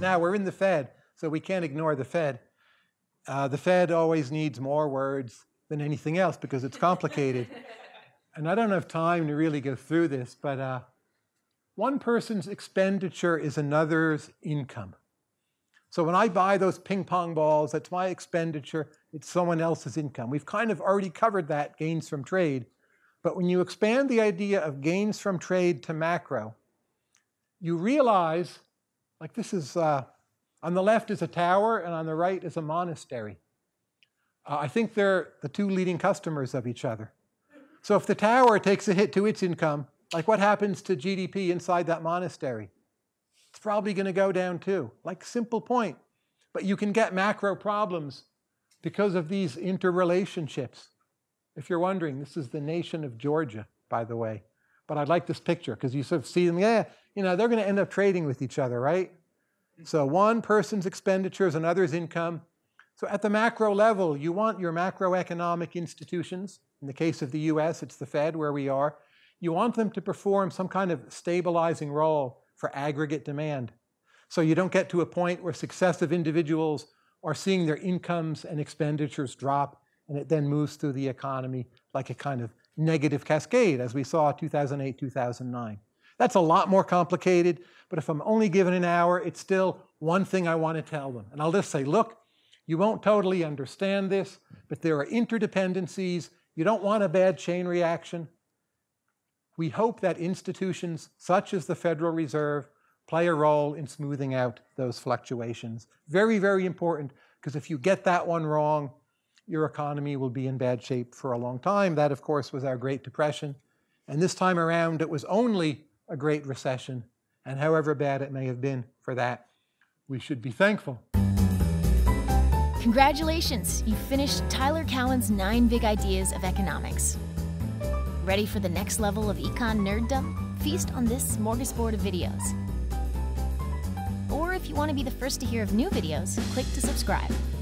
Now, we're in the Fed, so we can't ignore the Fed. The Fed always needs more words than anything else because it's complicated. And I don't have time to really go through this, but one person's expenditure is another's income. So when I buy those ping pong balls, that's my expenditure, it's someone else's income. We've kind of already covered that, gains from trade. But when you expand the idea of gains from trade to macro, you realize, like this is, on the left is a tower and on the right is a monastery. I think they're the two leading customers of each other. So if the tower takes a hit to its income, like what happens to GDP inside that monastery? It's probably going to go down too. Like, simple point. But you can get macro problems because of these interrelationships. If you're wondering, this is the nation of Georgia, by the way. But I like this picture because you sort of see them, yeah, you know, they're going to end up trading with each other, right? So one person's expenditures, another's income. So at the macro level, you want your macroeconomic institutions. In the case of the US, it's the Fed, where we are. You want them to perform some kind of stabilizing role for aggregate demand. So you don't get to a point where successive individuals are seeing their incomes and expenditures drop, and it then moves through the economy like a kind of negative cascade, as we saw 2008, 2009. That's a lot more complicated, but if I'm only given an hour, it's still one thing I want to tell them. And I'll just say, look, you won't totally understand this, but there are interdependencies. You don't want a bad chain reaction. We hope that institutions such as the Federal Reserve play a role in smoothing out those fluctuations. Very, very important, because if you get that one wrong, your economy will be in bad shape for a long time. That, of course, was our Great Depression. And this time around, it was only a Great Recession. And however bad it may have been for that, we should be thankful. Congratulations! You finished Tyler Cowen's 9 Big Ideas of Economics. Ready for the next level of econ nerddom? Feast on this smorgasbord of videos. Or if you want to be the first to hear of new videos, click to subscribe.